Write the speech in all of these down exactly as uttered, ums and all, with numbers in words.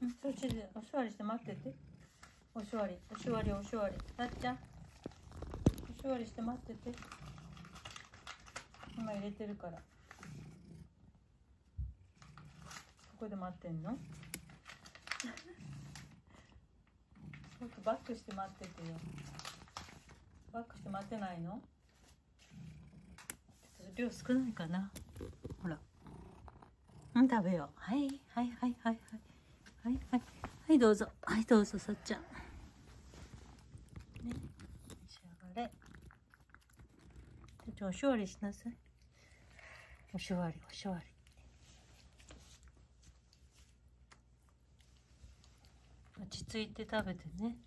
うん、そっちでお座りして待ってて。お座り、お座り、お座り。たっちゃん。お座りして待ってて。今入れてるから。ここで待ってんの？もっとバックして待っててよ。バックして待ってないの？量少ないかな。ほら。うん、食べよう。はい、はい、はい、はい、はい。はい、はい。はい、どうぞ。はい、どうぞ、さっちゃん。ね。召し上がれ。ちょっとお座りしなさい。お座り、お座り。落ち着いて食べてね。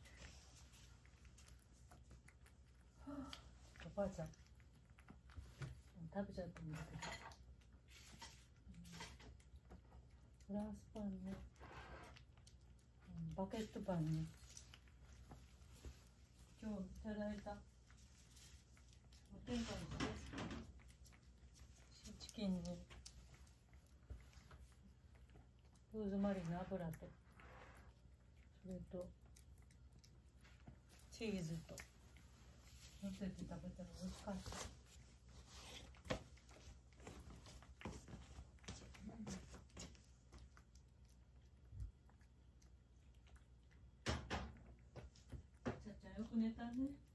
おばあちゃん。食べちゃったんだけど。フランスパンね。バケットパンね。今日いただいた。お天かんです。シーチキンに。ローズマリーの油と。それと。チーズと。乗せて食べたら美味しかった。よく寝たね。